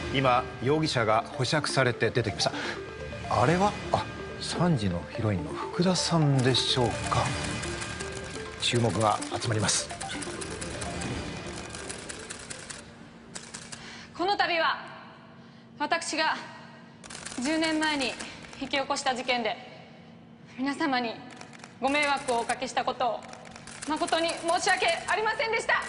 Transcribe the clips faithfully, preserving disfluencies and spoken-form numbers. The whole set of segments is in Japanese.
今容疑者が保釈されて出てきました。あれはあさんじのヒロインの福田さんでしょうか。注目が集まります。 この度は私がじゅうねんまえに引き起こした事件で皆様にご迷惑をおかけしたことを誠に申し訳ありませんでした。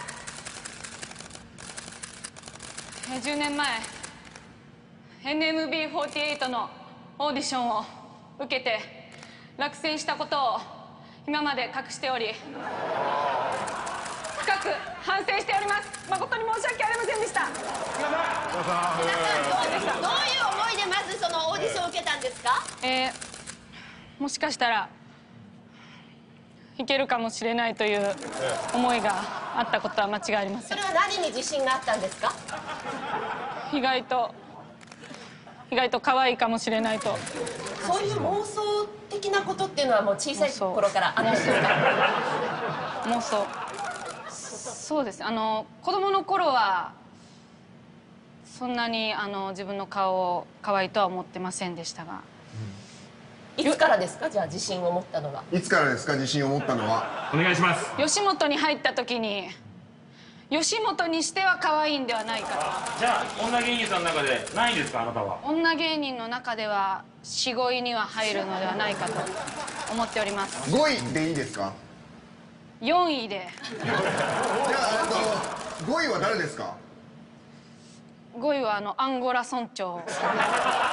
じゅうねんまえ エヌエムビーフォーティーエイト のオーディションを受けて落選したことを今まで隠しており深く反省しております。誠に申し訳ありませんでした。 皆さんどうですか。どういう思いでまずそのオーディションを受けたんですか。 えー、もしかしたらいけるかもしれないという思いがあったことは間違いありません。 それは何に自信があったんですか。 意外と意外と可愛いかもしれないと。 そういう妄想的なことっていうのはもう小さい頃からあったんですか。 妄想、そうです。あの子供の頃はそんなにあの自分の顔を可愛いとは思ってませんでしたが、 いつからですか。じゃあ自信を持ったのは。 いつからですか。自信を持ったのは。 お願いします。 吉本に入った時に吉本にしては可愛いんではないかと。 じゃあ女芸人さんの中で何位ですか、あなたは。 女芸人の中ではよん、ごいには入るのではないかと思っております。 ごいでいいですか。 よんいで。 じゃああのごいは誰ですか。 ごいはあのアンゴラ村長。